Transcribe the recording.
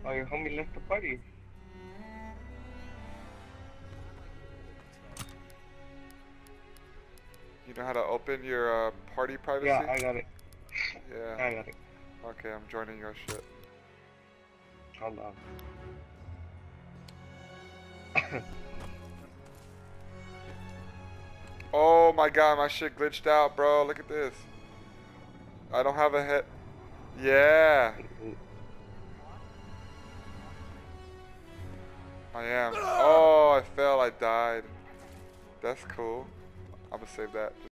Oh, your homie left the party. You know how to open your party privacy? Yeah, I got it. Yeah. I got it. Okay, I'm joining your shit. Hold on. Oh my god, my shit glitched out, bro. Look at this. I don't have a head. Yeah. I am. Oh, I fell. I died. That's cool. I'm gonna save that.